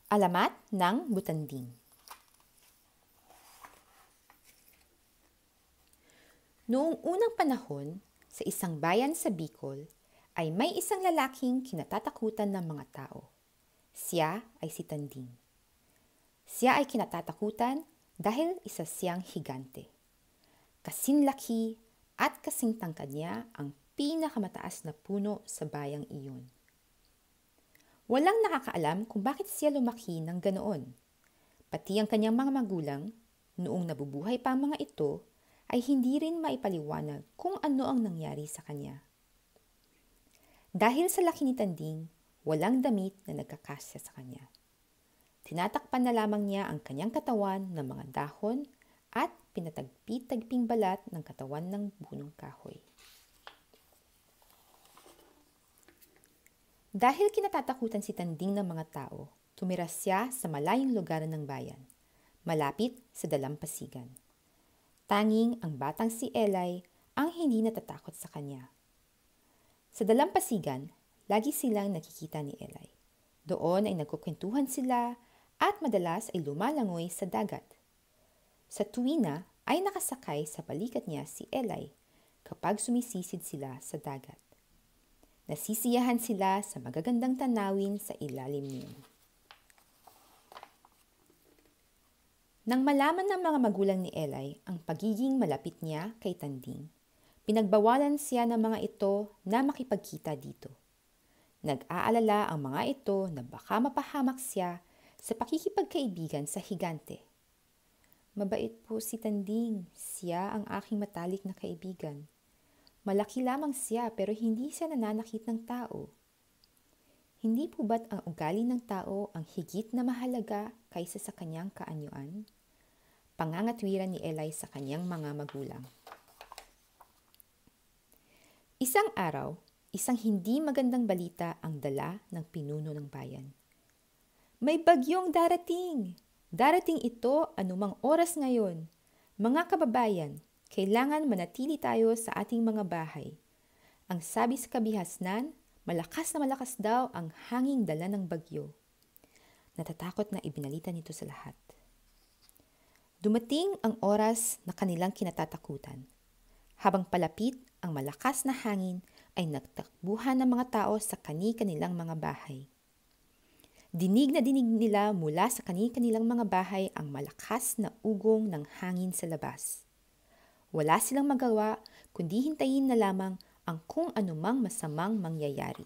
Alamat ng Butanding. Noong unang panahon, sa isang bayan sa Bicol, ay may isang lalaking kinatatakutan ng mga tao. Siya ay si Tanding. Siya ay kinatatakutan dahil isa siyang higante. Kasing laki at kasing tangkad niya ang pinakamataas na puno sa bayang iyon. Walang nakakaalam kung bakit siya lumaki ng ganoon. Pati ang kanyang mga magulang, noong nabubuhay pa ang mga ito, ay hindi rin maipaliwanag kung ano ang nangyari sa kanya. Dahil sa laki ni Tanding, walang damit na nagkakasya sa kanya. Tinatakpan na lamang niya ang kanyang katawan ng mga dahon at pinatagpi-tagping balat ng katawan ng bunong kahoy. Dahil kinatatakutan si Tanding ng mga tao, tumira siya sa malayong lugar ng bayan, malapit sa dalampasigan. Tanging ang batang si Eli ang hindi natatakot sa kanya. Sa dalampasigan, lagi silang nakikita ni Eli. Doon ay nagkukwentuhan sila at madalas ay lumalangoy sa dagat. Sa tuwina ay nakasakay sa balikat niya si Eli kapag sumisisid sila sa dagat. Nasisiyahan sila sa magagandang tanawin sa ilalim niyon. Nang malaman ng mga magulang ni Eli ang pagiging malapit niya kay Tanding, pinagbawalan siya ng mga ito na makipagkita dito. Nag-aalala ang mga ito na baka mapahamak siya sa pakikipagkaibigan sa higante. Mabait po si Tanding, siya ang aking matalik na kaibigan. Malaki lamang siya pero hindi siya nananakit ng tao. Hindi po ba't ang ugali ng tao ang higit na mahalaga kaysa sa kanyang kaanyuan? Pangangatwiran ni Eli sa kanyang mga magulang. Isang araw, isang hindi magandang balita ang dala ng pinuno ng bayan. May bagyong darating! Darating ito anumang oras ngayon. Mga kababayan, kailangan manatili tayo sa ating mga bahay. Ang sabi sa kabihasnan, malakas na malakas daw ang hanging dala ng bagyo. Natatakot na ibinalita nito sa lahat. Dumating ang oras na kanilang kinatatakutan. Habang palapit ang malakas na hangin ay nagtakbuhan ng mga tao sa kani-kanilang mga bahay. Dinig na dinig nila mula sa kani-kanilang mga bahay ang malakas na ugong ng hangin sa labas. Wala silang magawa kundi hintayin na lamang ang kung anumang masamang mangyayari.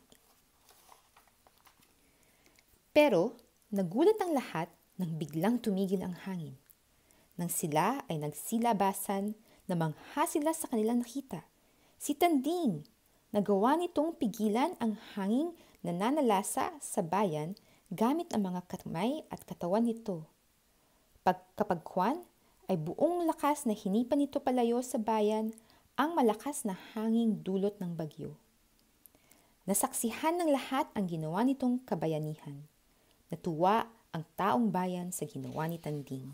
Pero nagulat ang lahat nang biglang tumigil ang hangin. Nang sila ay nagsilabasan, namangha sila sa kanilang nakita. Si Tanding! Nagawa nitong pigilan ang hanging na nanalasa sa bayan gamit ang mga kamay at katawan nito. Pagkapagkuan, ay buong lakas na hinipan nito palayo sa bayan ang malakas na hanging dulot ng bagyo. Nasaksihan ng lahat ang ginawa nitong kabayanihan. Natuwa ang taong bayan sa ginawa ni Tanding.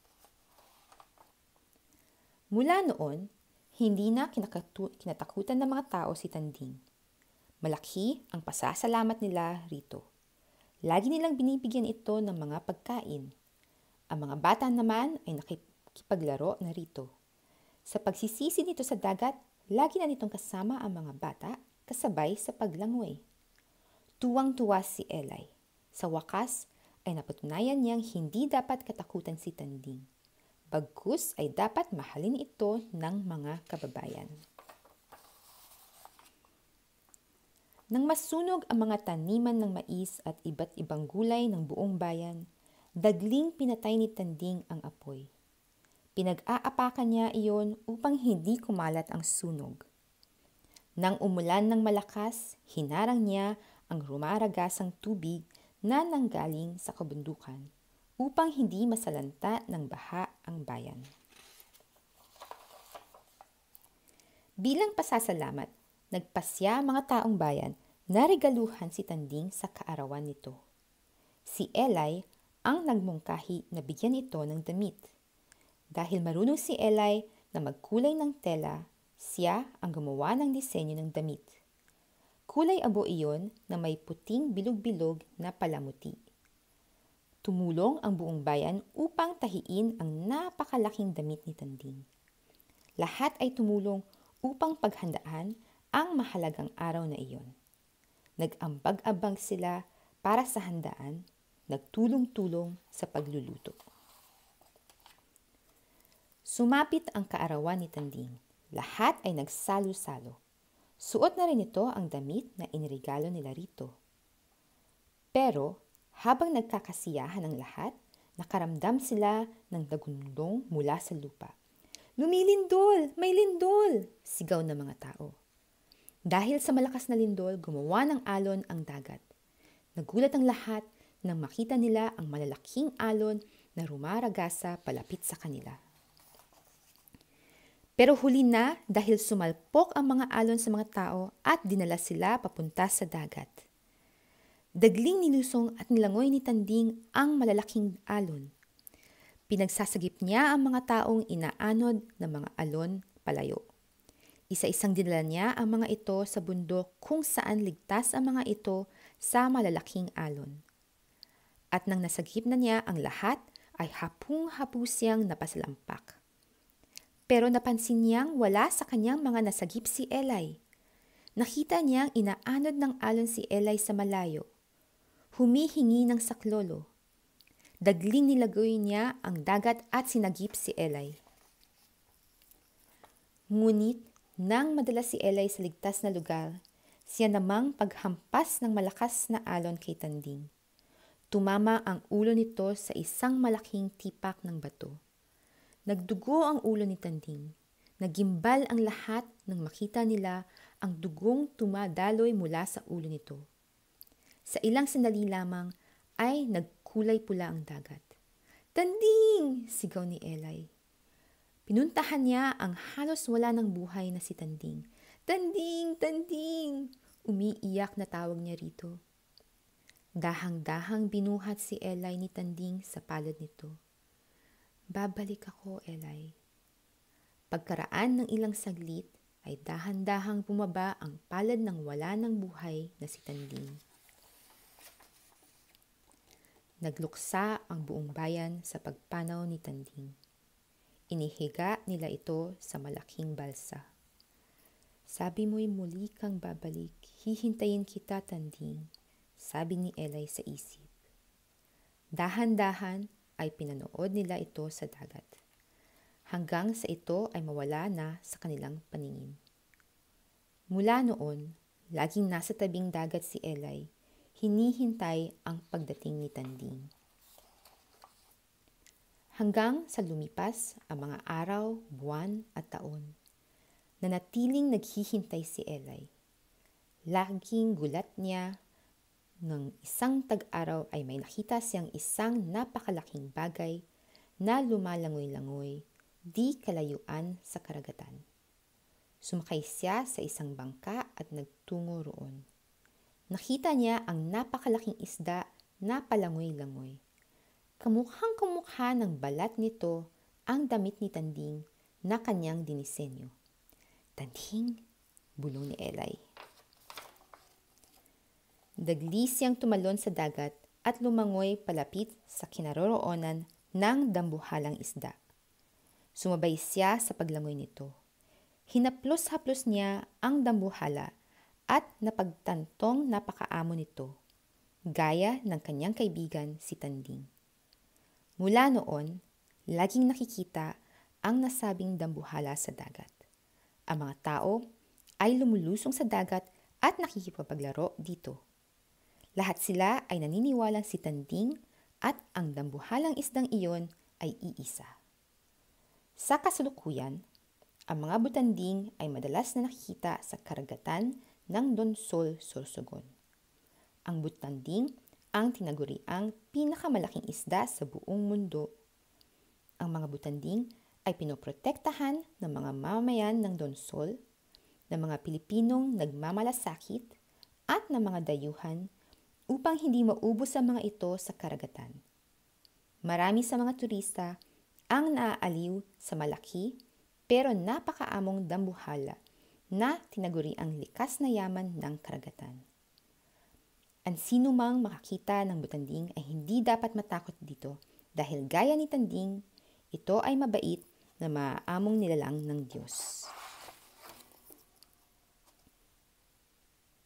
Mula noon, hindi na kinatakutan ng mga tao si Tanding. Malaki ang pasasalamat nila rito. Lagi nilang binibigyan ito ng mga pagkain. Ang mga bata naman ay nakikipaglaro na rito. Sa pagsisisi nito sa dagat, lagi na nitong kasama ang mga bata kasabay sa paglangoy. Tuwang-tuwa si Eli. Sa wakas ay napatunayan niyang hindi dapat katakutan si Tanding. Bagkus ay dapat mahalin ito ng mga kababayan. Nang masunog ang mga taniman ng mais at iba't ibang gulay ng buong bayan, dagling pinatay ni Tanding ang apoy. Pinag-aapakan niya iyon upang hindi kumalat ang sunog. Nang umulan ng malakas, hinarang niya ang rumaragasang tubig na nanggaling sa kabundukan upang hindi masalanta ng baha ang bayan. Bilang pasasalamat, nagpasya mga taong bayan na regaluhan si Tanding sa kaarawan nito. Si Eli ang nagmungkahi na bigyan ito ng damit. Dahil marunong si Eli na magkulay ng tela, siya ang gumawa ng disenyo ng damit. Kulay abo iyon na may puting bilog-bilog na palamuti. Tumulong ang buong bayan upang tahiin ang napakalaking damit ni Tanding. Lahat ay tumulong upang paghandaan ang mahalagang araw na iyon. Nag-ambag-abang sila para sa handaan, nagtulong-tulong sa pagluluto. Sumapit ang kaarawan ni Tanding. Lahat ay nagsalo-salo. Suot na rin ito ang damit na inirigalo nila rito. Pero habang nagkakasiyahan ang lahat, nakaramdam sila ng dagundong mula sa lupa. "Lumilindol! May lindol!" sigaw ng mga tao. Dahil sa malakas na lindol, gumawa ng alon ang dagat. Nagulat ang lahat nang makita nila ang malalaking alon na rumaragasa palapit sa kanila. Pero huli na dahil sumalpok ang mga alon sa mga tao at dinala sila papunta sa dagat. Dagling nilusong at nilangoy ni Tanding ang malalaking alon. Pinagsasagip niya ang mga taong inaanod ng mga alon palayo. Isa-isang dinala niya ang mga ito sa bundok kung saan ligtas ang mga ito sa malalaking alon. At nang nasagip na niya ang lahat, ay hapung-hapu siyang napasalampak. Pero napansin niyang wala sa kanyang mga nasagip si Eli. Nakita niyang inaanod ng alon si Eli sa malayo. Humihingi ng saklolo. Dagling nilagoy niya ang dagat at sinagip si Eli. Ngunit nang madala si Eli sa ligtas na lugar, siya namang paghampas ng malakas na alon kay Tanding. Tumama ang ulo nito sa isang malaking tipak ng bato. Nagdugo ang ulo ni Tanding. Nagimbal ang lahat nang makita nila ang dugong tumadaloy mula sa ulo nito. Sa ilang sandali lamang ay nagkulay pula ang dagat. "Tanding!" sigaw ni Eli. Pinuntahan niya ang halos wala ng buhay na si Tanding. "Tanding! Tanding!" Umiiyak na tawag niya rito. Dahang-dahang binuhat si Eli ni Tanding sa palad nito. "Babalik ako, Eli." Pagkaraan ng ilang saglit ay dahan-dahang bumaba ang palad ng wala ng buhay na si Tanding. Nagluksa ang buong bayan sa pagpanaw ni Tanding. Inihiga nila ito sa malaking balsa. "Sabi mo'y muli kang babalik, hihintayin kita, Tanding," sabi ni Eli sa isip. Dahan-dahan ay pinanood nila ito sa dagat, hanggang sa ito ay mawala na sa kanilang paningin. Mula noon, laging nasa tabing dagat si Eli, hinihintay ang pagdating ni Tanding. Hanggang sa lumipas ang mga araw, buwan at taon, nanatiling naghihintay si Eli. Laging gulat niya ng isang tag-araw ay may nakita siyang isang napakalaking bagay na lumalangoy-langoy di kalayuan sa karagatan. Sumakay siya sa isang bangka at nagtungo roon. Nakita niya ang napakalaking isda na palangoy-langoy. Kamukhang-kamukha ng balat nito ang damit ni Tanding na kanyang dinisenyo. "Tanding!" bulong ni Eli. Dagli siyang tumalon sa dagat at lumangoy palapit sa kinaroroonan ng dambuhalang isda. Sumabay siya sa paglangoy nito. Hinaplos-haplos niya ang dambuhala at napagtantong napakaamo nito, gaya ng kanyang kaibigan si Tanding. Mula noon, laging nakikita ang nasabing dambuhala sa dagat. Ang mga tao ay lumulusong sa dagat at nakikipaglaro dito. Lahat sila ay naniniwalang si Tanding at ang dambuhalang isdang iyon ay iisa. Sa kasalukuyan, ang mga butanding ay madalas na nakikita sa karagatan ng Donsol, Sorsogon. Ang butanding ang tinaguriang pinakamalaking isda sa buong mundo. Ang mga butanding ay pinoprotektahan ng mga mamamayan ng Donsol, ng mga Pilipinong nagmamalasakit at ng mga dayuhan upang hindi maubos ang mga ito sa karagatan. Marami sa mga turista ang naaaliw sa malaki pero napakaamong dambuhala na tinaguri ang likas na yaman ng karagatan. Ang sino mang makakita ng butanding ay hindi dapat matakot dito dahil gaya ni Tanding, ito ay mabait na maaamong nilalang ng Diyos.